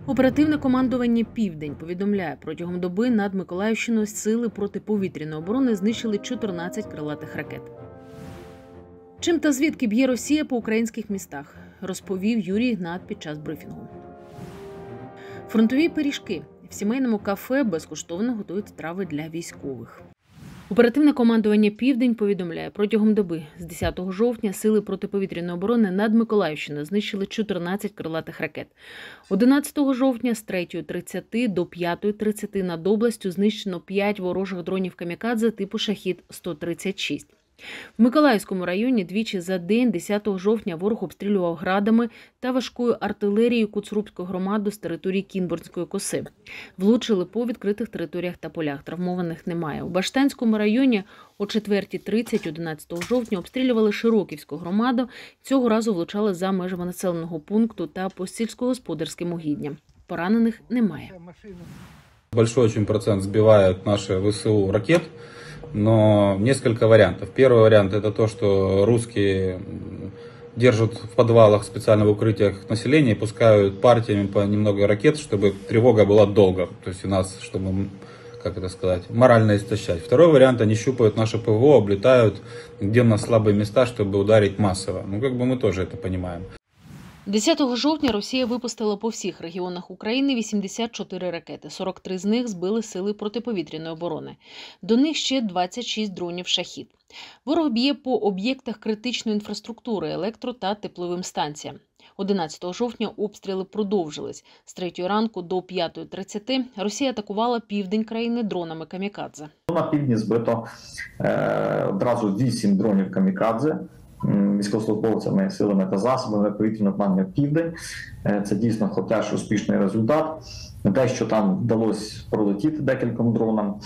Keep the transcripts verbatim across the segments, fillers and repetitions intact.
Оперативне командування «Південь» повідомляє, протягом доби над Миколаївщиною сили протиповітряної оборони знищили чотирнадцять крилатих ракет. Чим та звідки б'є Росія по українських містах, розповів Юрій Ігнат під час брифінгу. Фронтові пиріжки. В сімейному кафе безкоштовно готують страви для військових. Оперативне командування «Південь» повідомляє, протягом доби з десятого жовтня сили протиповітряної оборони над Миколаївщиною знищили чотирнадцять крилатих ракет. одинадцятого жовтня з третьої тридцяти до п'ятої тридцяти над областю знищено п'ять ворожих дронів камікадзе типу «Шахід сто тридцять шість». В Миколаївському районі двічі за день десятого жовтня ворог обстрілював градами та важкою артилерією Куцрубську громаду з території Кінбурнської коси. Влучили по відкритих територіях та полях. Травмованих немає. У Баштанському районі о четвертій тридцять одинадцятого жовтня обстрілювали Широківську громаду. Цього разу влучали за межами населеного пункту та по сільськогосподарським угідням. Поранених немає. Большой очень процент сбивают наши ВСУ ракет. Но несколько вариантов. Первый вариант — это то, что русские держат в подвалах, специально в укрытиях населения, и пускают партиями по немного ракет, чтобы тревога была долго. То есть у нас, чтобы, как это сказать, морально истощать. Второй вариант — они щупают наше ПВО, облетают, где у нас слабые места, чтобы ударить массово. Ну, как бы мы тоже это понимаем. десятого жовтня Росія випустила по всіх регіонах України вісімдесят чотири ракети. сорок три з них збили сили протиповітряної оборони. До них ще двадцять шість дронів «Шахід». Ворог б'є по об'єктах критичної інфраструктури, електро- та тепловим станціям. одинадцятого жовтня обстріли продовжились. З третьої ранку до п'ятої тридцяти Росія атакувала південь країни дронами камікадзе. На півдні збито е, одразу вісім дронів камікадзе військовослужбовцями, силами та засобами повітряного командування «Південь». Це дійсно теж успішний результат. Те, що там вдалося пролетіти декільком дронам,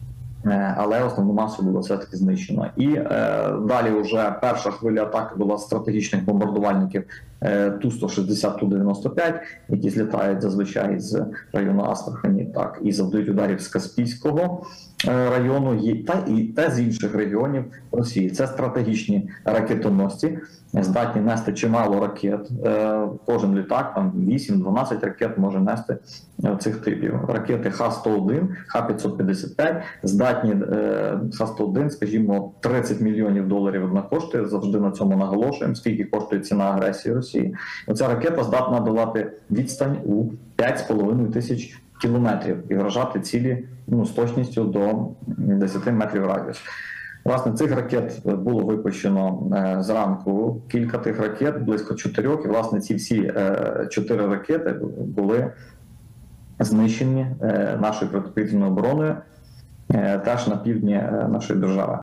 але основну масу було все-таки знищено. І е, далі вже перша хвиля атаки була стратегічних бомбардувальників е, Ту сто шістдесят, Ту дев'яносто п'ять, які злітають зазвичай з району Астрахані, так, і завдають ударів з Каспійського е, району, та, і, та з інших регіонів Росії. Це стратегічні ракетоносці, здатні нести чимало ракет. Е, кожен літак, там вісім-дванадцять ракет може нести цих типів. Ракети Х сто один, Х п'ятсот п'ятдесят п'ять, здатні Х сто один, скажімо, тридцять мільйонів доларів вона коштує, завжди на цьому наголошуємо, скільки коштує ціна агресії Росії. Оця ракета здатна долати відстань у п'ять з половиною тисяч кілометрів і вражати цілі, ну, з точністю до десяти метрів радіус. Власне, цих ракет було випущено е, зранку кілька тих ракет, близько чотирьох, і, власне, ці всі е, чотири ракети були знищені е, нашою протиповітряною обороною, е, теж на півдні е, нашої держави.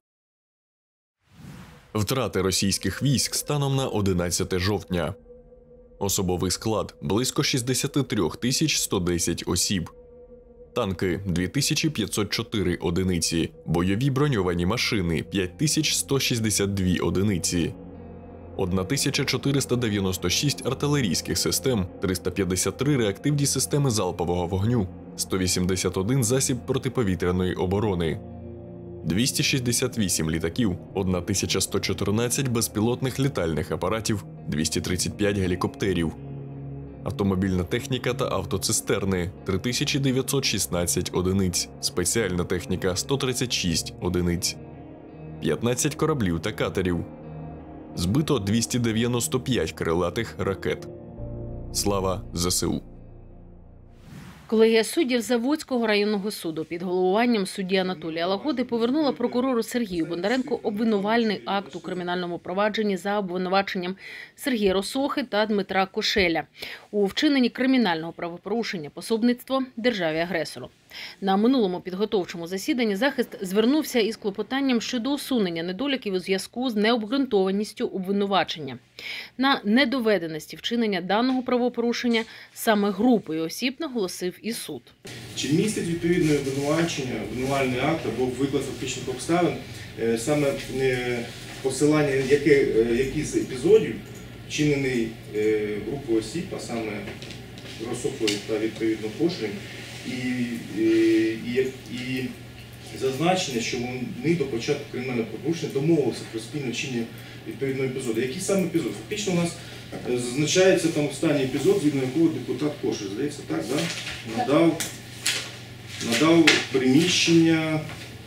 Втрати російських військ станом на одинадцяте жовтня. Особовий склад – близько шістдесят три тисячі сто десять осіб. Танки – дві тисячі п'ятсот чотири одиниці. Бойові броньовані машини – п'ять тисяч сто шістдесят дві одиниці. тисяча чотириста дев'яносто шість артилерійських систем, триста п'ятдесят три реактивні системи залпового вогню, сто вісімдесят один засіб протиповітряної оборони, двісті шістдесят вісім літаків, тисяча сто чотирнадцять безпілотних літальних апаратів, двісті тридцять п'ять гелікоптерів, автомобільна техніка та автоцистерни – три тисячі дев'ятсот шістнадцять одиниць, спеціальна техніка – сто тридцять шість одиниць, п'ятнадцять кораблів та катерів. Збито двісті дев'яносто п'ять крилатих ракет. Слава ЗСУ! Колегія суддів Заводського районного суду під головуванням судді Анатолія Лагоди повернула прокурору Сергію Бондаренку обвинувальний акт у кримінальному провадженні за обвинуваченням Сергія Росохи та Дмитра Кошеля у вчиненні кримінального правопорушення пособництво державі-агресору. На минулому підготовчому засіданні захист звернувся із клопотанням щодо усунення недоліків у зв'язку з необґрунтованістю обвинувачення. На недоведеності вчинення даного правопорушення саме групою осіб наголосив і суд. Чи містить відповідне обвинувачення, обвинувальний акт або виклад фактичних обставин, саме посилання якихось епізодів, вчинений групою осіб, а саме Росохою та відповідно Кошелем, І, і, і зазначення, що вони до початку кримінального правопорушення домовилися про спільне вчинення відповідного епізоду. Який саме епізод? Фактично у нас Зазначається там останній епізод, згідно якого депутат Кошель, здається, так, да? надав, надав приміщення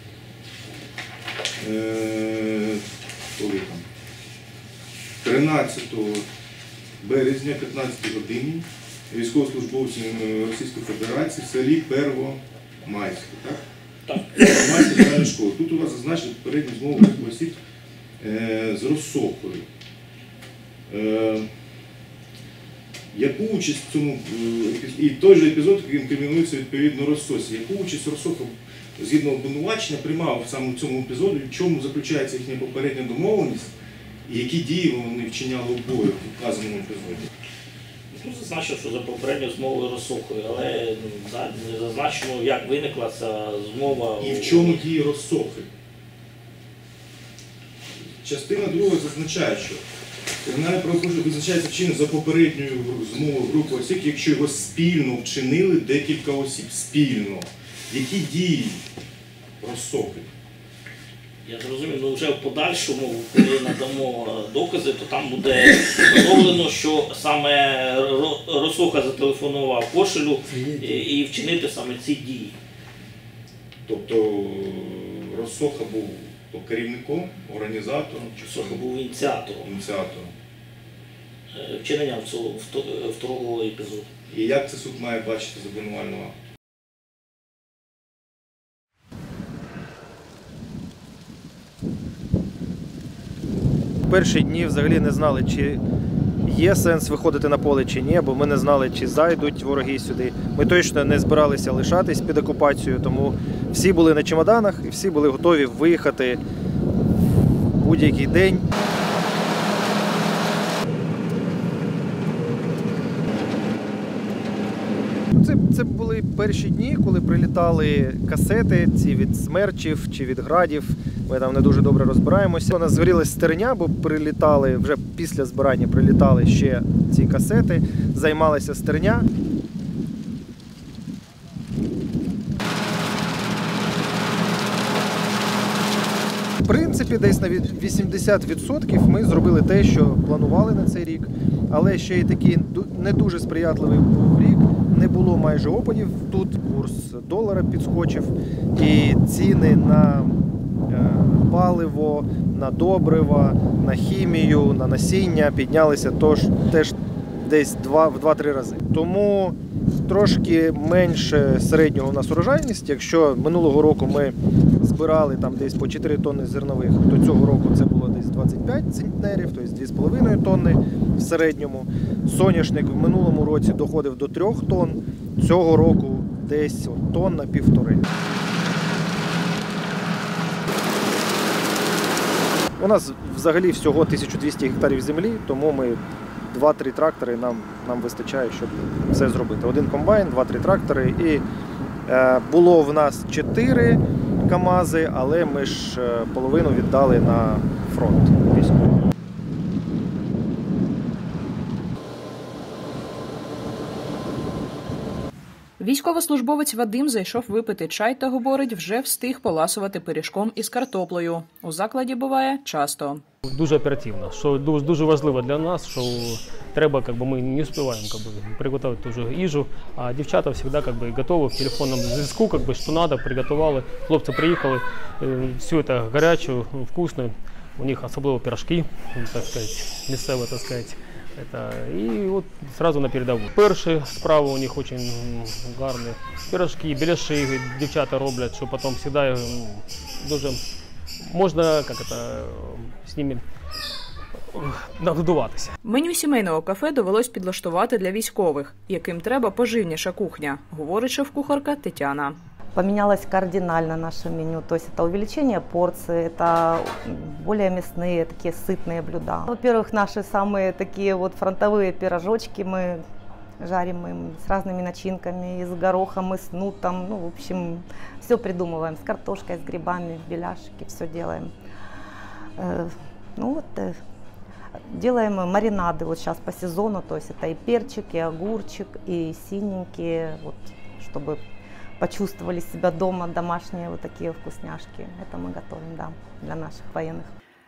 е, коли там, тринадцятого березня, п'ятнадцятій годині, військовослужбовцям Російської Федерації в селі Первомайське. Так? Так. Первомайська загальна школа. Тут у вас зазначено попередню змову осіб е, з Росохою. Е, Яку участь в цьому, і той же епізод інкримінується відповідно Россосі, яку участь Росоха згідно обвинувачення приймав саме в цьому епізоді, в чому заключається їхня попередня домовленість і які дії вони вчиняли обоє в вказаному епізоді? Ну, зазначив, що за попередньою змовою Росохою, але да, не зазначено, як виникла ця змова. І в чому дії Росохи? Частина друга зазначає, що кримінальне правопорушення визначається вчинення за попередньою змовою групи осіб, якщо його спільно вчинили декілька осіб. Спільно. Які дії Росохи? Я зрозумів, ну вже в подальшому, коли надамо докази, то там буде встановлено, що саме Росоха зателефонував Кошелю і вчинити саме ці дії. Тобто Росоха був керівником, організатором? Росоха був ініціатором. Ініціатором. Вчинення цього второго епізоду. І як це суд має бачити з обвинувального акту? Перші дні взагалі не знали, чи є сенс виходити на поле чи ні, бо ми не знали, чи зайдуть вороги сюди. Ми точно не збиралися лишатись під окупацією, тому всі були на чемоданах і всі були готові виїхати в будь-який день. Це, це були перші дні, коли прилітали касети, ці від смерчів чи від градів. Ми там не дуже добре розбираємося. У нас згорілась стерня, бо прилітали, вже після збирання прилітали ще ці касети, займалася стерня. В принципі, десь на вісімдесят відсотків ми зробили те, що планували на цей рік, але ще й такий не дуже сприятливий був рік. Не було майже опадів, тут курс долара підскочив і ціни на паливо, на добрива, на хімію, на насіння піднялися тож, теж десь в два-три рази. Тому трошки менше середнього у нас урожайність. Якщо минулого року ми збирали там десь по чотири тонни зернових, то цього року це було десь двадцять п'ять центнерів, тобто дві з половиною тонни в середньому. Соняшник в минулому році доходив до трьох тонн, цього року десь от, тонна півтори. У нас взагалі всього тисяча двісті гектарів землі, тому ми два-три трактори нам, нам вистачає, щоб все зробити. Один комбайн, два-три трактори. І е, було в нас чотири КАМАЗи, але ми ж е, половину віддали на фронт військовий. Військовослужбовець Вадим зайшов випити чай та, говорить, вже встиг поласувати пиріжком із картоплею. У закладі буває часто. Дуже оперативно, що дуже, дуже важливо для нас, що треба, как бы, ми не успіваємо как бы, приготувати ту же їжу, а дівчата завжди как бы, готові в телефонному зв'язку, как бы, що треба, приготували. Хлопці приїхали, все це гаряче, вкусно, у них особливо пирожки, так сказати, місцеві, так сказати. Это, и вот сразу на передову. Перші справи у них очень гарні. Пирожки, біляши дівчата роблять, що потім завжди дуже можна як это, з ними надуватися. Меню сімейного кафе довелось підлаштувати для військових, яким треба поживніша кухня, говорить шеф-кухарка Тетяна. Поменялось кардинально наше меню, то есть это увеличение порций, это более мясные, такие сытные блюда. Во-первых, наши самые такие вот фронтовые пирожочки мы жарим им с разными начинками, и с горохом, и с нутом, ну, в общем, все придумываем, с картошкой, с грибами, беляшики, все делаем. Ну вот, делаем маринады вот сейчас по сезону, то есть это и перчик, и огурчик, и синенькие, вот, чтобы почувствовали себя дома, домашние вот такие вкусняшки. Это мы готовим, да, для наших военных.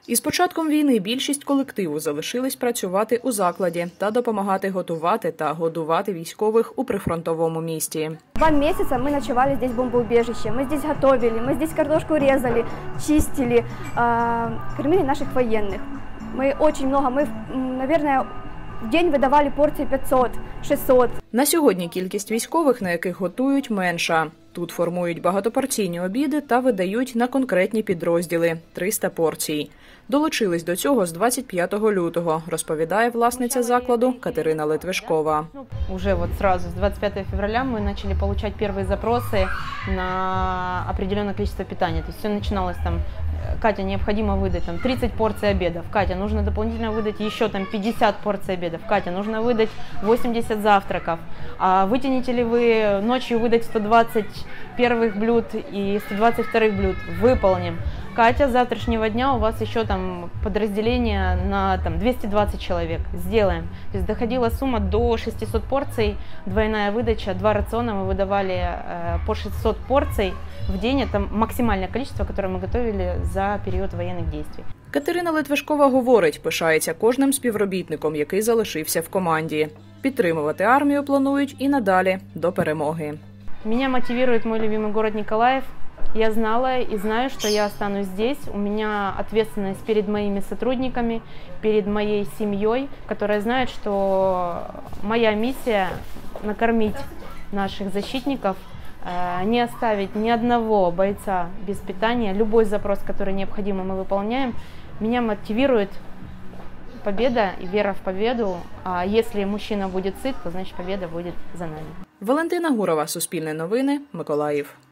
Із початком війни більшість колективу залишились працювати у закладі та допомагати готувати та годувати військових у прифронтовому місті. Два месяца мы ночевали здесь в бомбоубежище, мы здесь готовили, мы здесь картошку резали, чистили, кормили наших военных. Мы очень много, мы, наверное, в день видавали порції п'ятсот-шістсот. На сьогодні кількість військових, на яких готують, менша. Тут формують багатопорційні обіди та видають на конкретні підрозділи – триста порцій. Долучились до цього з двадцять п'ятого лютого, розповідає власниця закладу Катерина Литвишкова. Уже вот сразу с двадцать пятого февраля мы начали получать первые запросы на определенное количество питания. То есть все начиналось там: Катя, необходимо выдать там тридцать порций обедов. Катя, нужно дополнительно выдать еще там пятьдесят порций обедов. Катя, нужно выдать восемьдесят завтраков. А вытянете ли вы ночью выдать сто двадцать первых блюд и сто двадцать вторых блюд? Выполним. Катя, с завтрашнего дня у вас еще там подразделение на там двести двадцать человек. Сделаем. То есть доходила сумма до шестисот порций, двойная выдача, два рациона мы выдавали э, по шестьсот порций в день. Это максимальное количество, которое мы готовили за период военных действий. Катерина Литвишкова говорить, пишається кожним співробітником, який залишився в команді. Підтримувати армію планують і надалі, до перемоги. Меня мотивирует мой любимый город Николаев. Я знала и знаю, что я останусь здесь. У меня ответственность перед моими сотрудниками, перед моей семьей, которая знает, что моя миссия – накормить наших защитников, не оставить ни одного бойца без питания. Любой запрос, который необходимо, мы выполняем. Меня мотивирует победа и вера в победу. А если мужчина будет сыт, то значит победа будет за нами. Валентина Гурова, Суспільне новини, Миколаїв.